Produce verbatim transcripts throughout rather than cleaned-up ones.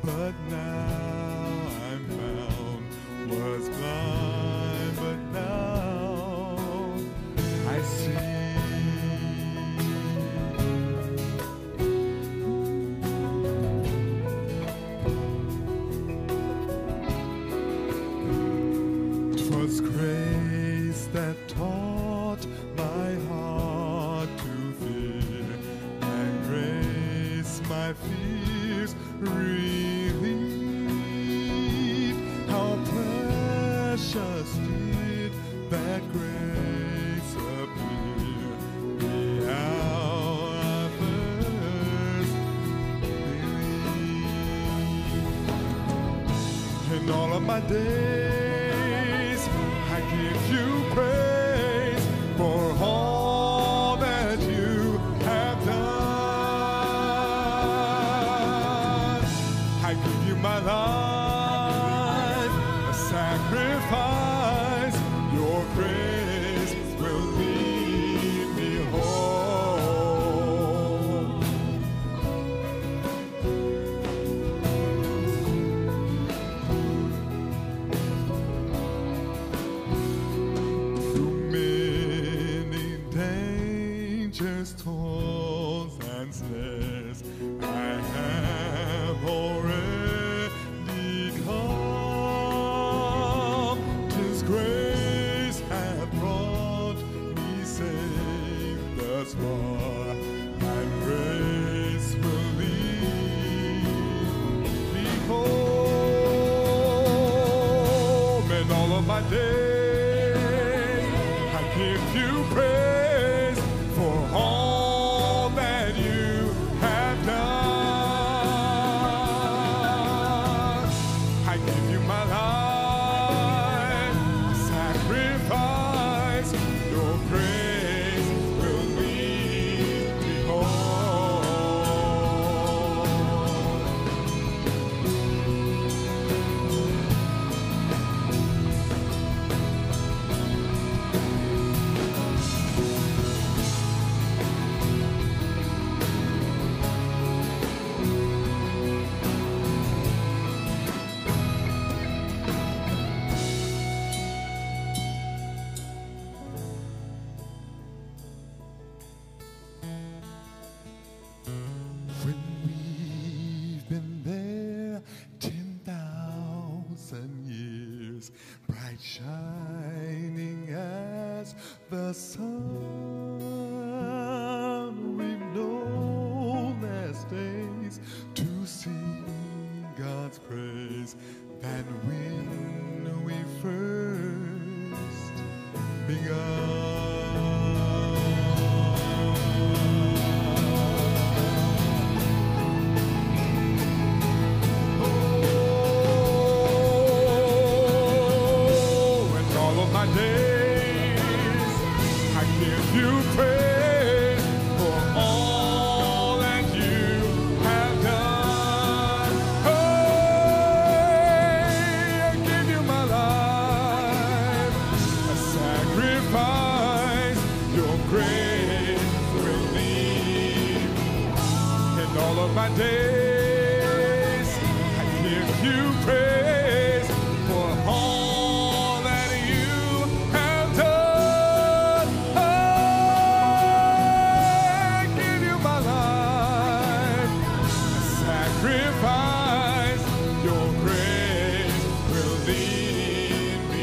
but now I'm found. Was blind, but now I see. 'Twas grace that taught my heart to fear, and grace my fears relieved. How precious did that grace appear the hour I first believed. In all of my days I give you praise for all that you have done. I give you my life, a sacrifice. Your grace will lead me home. Through many dangers, toils, and snares, I have already come. 'Tis grace hath brought me safe thus far, and grace will lead me home. In all of my days I give you praise for all that you have done. I give you my life, a sacrifice. Your grace will lead me home. When we've been there ten thousand years, bright shining as the sun, we've known less days to sing God's praise than when we first begun. My days I give you praise for all that you have done. Oh, I give you my life, a sacrifice. Your grace will lead. In all of my days I give you praise for all sacrifice. Your grace will lead me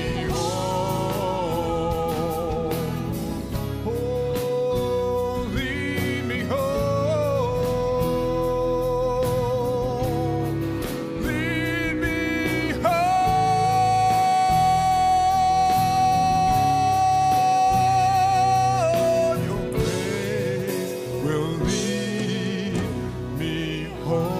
home. Oh, lead me home. Lead me home. Your grace will lead me home.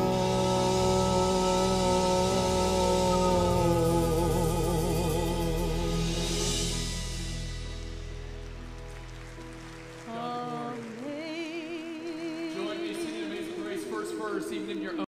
Join me singing Amazing Grace first verse, even in your own.